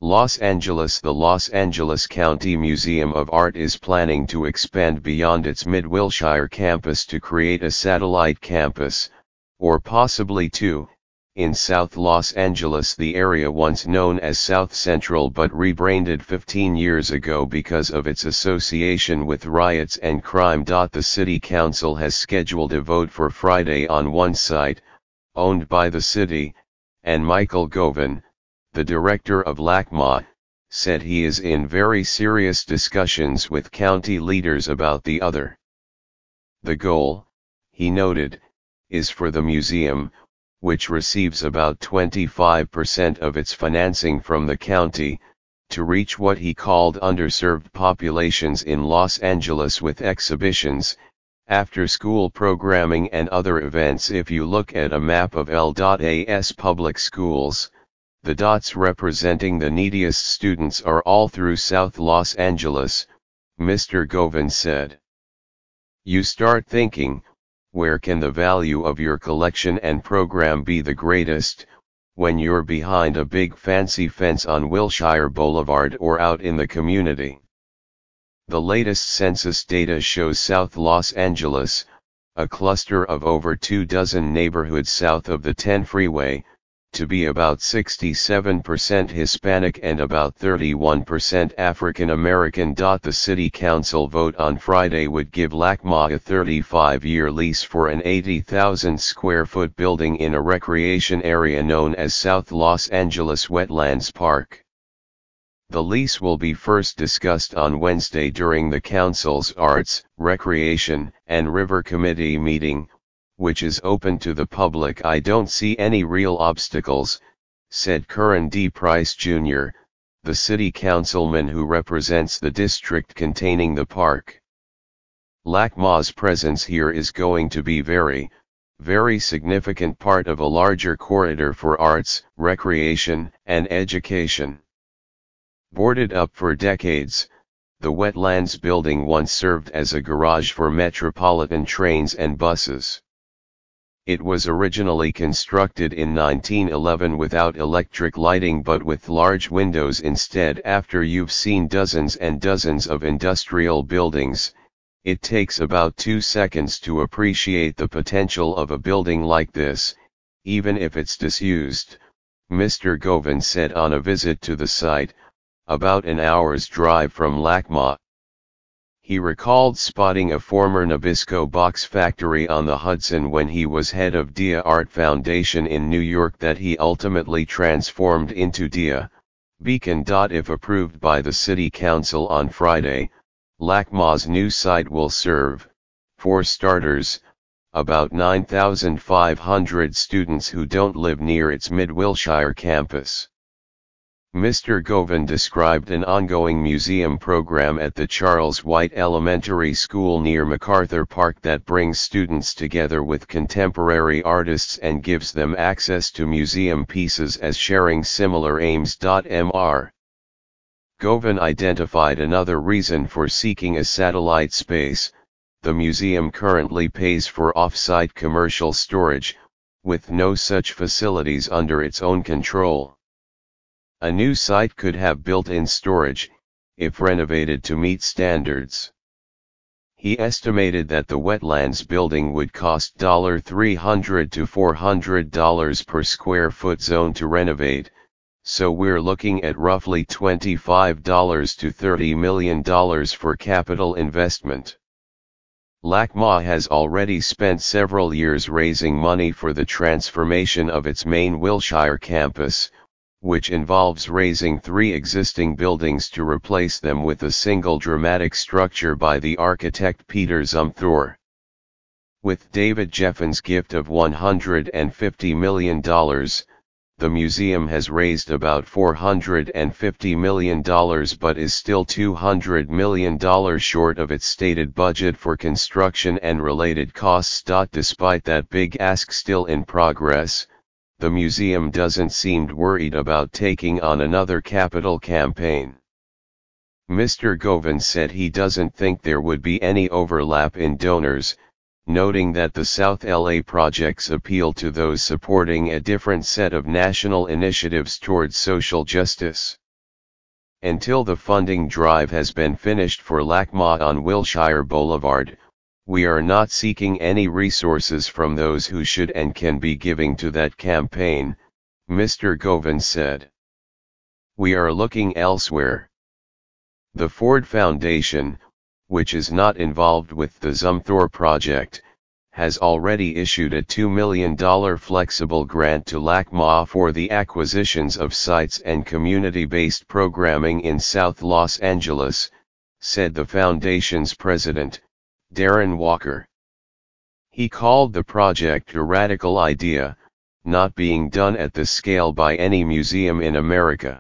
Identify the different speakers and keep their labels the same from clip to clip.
Speaker 1: Los Angeles. The Los Angeles County Museum of Art is planning to expand beyond its Mid-Wilshire campus to create a satellite campus, or possibly two, in South Los Angeles, the area once known as South Central but rebranded 15 years ago because of its association with riots and crime. The city council has scheduled a vote for Friday on one site, owned by the city, and Michael Govan, the director of Lacma, said he is in very serious discussions with county leaders about the other. The goal, he noted, is for the museum, which receives about 25% of its financing from the county, to reach what he called underserved populations in Los Angeles with exhibitions, after-school programming and other events. If you look at a map of LA's public schools, the dots representing the neediest students are all through South Los Angeles, Mr. Govan said. You start thinking, where can the value of your collection and program be the greatest, when you're behind a big fancy fence on Wilshire Boulevard or out in the community? The latest census data shows South Los Angeles, a cluster of over 24 neighborhoods south of the 10 freeway, to be about 67% Hispanic and about 31% African American. The city council vote on Friday would give Lacma a 35-year lease for an 80,000 square foot building in a recreation area known as South Los Angeles Wetlands Park. The lease will be first discussed on Wednesday during the council's Arts, Recreation, and River Committee meeting, which is open to the public. I don't see any real obstacles, said Curran D. Price Jr., the city councilman who represents the district containing the park. Lacma's presence here is going to be very significant part of a larger corridor for arts, recreation, and education. Boarded up for decades, the Wetlands building once served as a garage for metropolitan trains and buses. It was originally constructed in 1911 without electric lighting but with large windows instead. After you've seen dozens and dozens of industrial buildings, it takes about 2 seconds to appreciate the potential of a building like this, even if it's disused, Mr. Govan said on a visit to the site, about an hour's drive from Lacma. He recalled spotting a former Nabisco box factory on the Hudson when he was head of Dia Art Foundation in New York that he ultimately transformed into Dia Beacon. If approved by the city council on Friday, Lacma's new site will serve, for starters, about 9,500 students who don't live near its Mid-Wilshire campus. Mr. Govan described an ongoing museum program at the Charles White Elementary School near MacArthur Park that brings students together with contemporary artists and gives them access to museum pieces as sharing similar aims. Mr. Govan identified another reason for seeking a satellite space. The museum currently pays for off-site commercial storage, with no such facilities under its own control. A new site could have built-in storage, if renovated to meet standards. He estimated that the Wetlands building would cost $300 to $400 per square foot zone to renovate, so we're looking at roughly $25 to $30 million for capital investment. Lacma has already spent several years raising money for the transformation of its main Wilshire campus, which involves razing 3 existing buildings to replace them with a single dramatic structure by the architect Peter Zumthor. With David Jeffen's gift of $150 million, the museum has raised about $450 million but is still $200 million short of its stated budget for construction and related costs. Despite that big ask still in progress, the museum doesn't seem worried about taking on another capital campaign. Mr. Govan said he doesn't think there would be any overlap in donors, noting that the South LA projects appeal to those supporting a different set of national initiatives towards social justice. Until the funding drive has been finished for Lacma on Wilshire Boulevard, we are not seeking any resources from those who should and can be giving to that campaign, Mr. Govan said. We are looking elsewhere. The Ford Foundation, which is not involved with the Zumthor project, has already issued a $2 million flexible grant to Lacma for the acquisitions of sites and community-based programming in South Los Angeles, said the foundation's president, Darren Walker. He called the project a radical idea, not being done at this scale by any museum in America.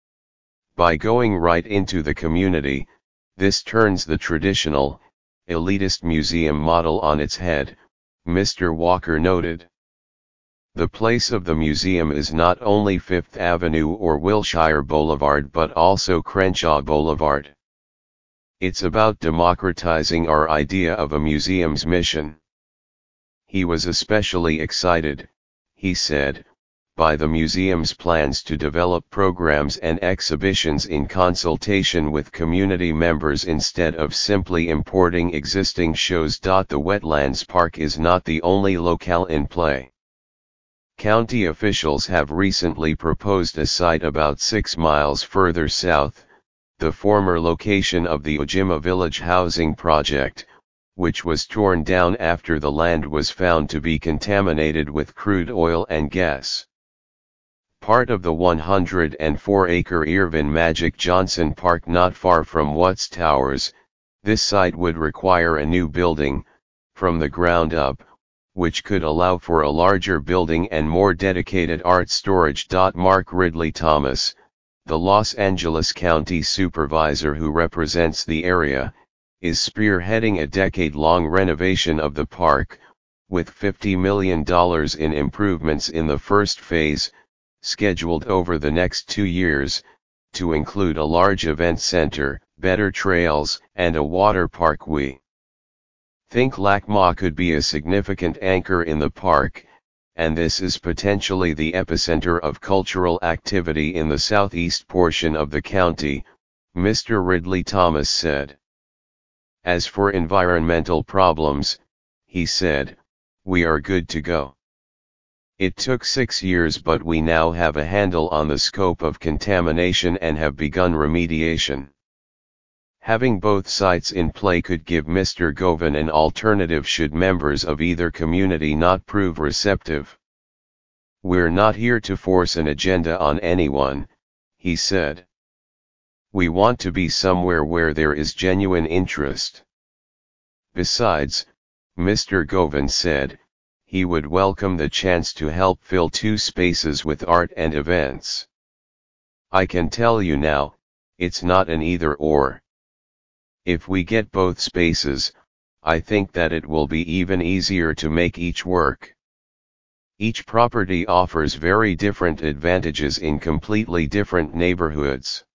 Speaker 1: By going right into the community, this turns the traditional, elitist museum model on its head, Mr. Walker noted. The place of the museum is not only Fifth Avenue or Wilshire Boulevard but also Crenshaw Boulevard. It's about democratizing our idea of a museum's mission. He was especially excited, he said, by the museum's plans to develop programs and exhibitions in consultation with community members instead of simply importing existing shows. The Wetlands Park is not the only locale in play. County officials have recently proposed a site about 6 miles further south, the former location of the Ojima Village housing project, which was torn down after the land was found to be contaminated with crude oil and gas. Part of the 104-acre Irvin Magic Johnson Park not far from Watts Towers, this site would require a new building, from the ground up, which could allow for a larger building and more dedicated art storage. Mark Ridley Thomas, the Los Angeles County supervisor who represents the area, is spearheading a decade-long renovation of the park, with $50 million in improvements in the first phase, scheduled over the next 2 years, to include a large event center, better trails, and a water park. We think Lacma could be a significant anchor in the park, and this is potentially the epicenter of cultural activity in the southeast portion of the county, Mr. Ridley Thomas said. As for environmental problems, he said, we are good to go. It took 6 years, but we now have a handle on the scope of contamination and have begun remediation. Having both sites in play could give Mr. Govan an alternative should members of either community not prove receptive. We're not here to force an agenda on anyone, he said. We want to be somewhere where there is genuine interest. Besides, Mr. Govan said, he would welcome the chance to help fill 2 spaces with art and events. I can tell you now, it's not an either-or. If we get both spaces, I think that it will be even easier to make each work. Each property offers very different advantages in completely different neighborhoods.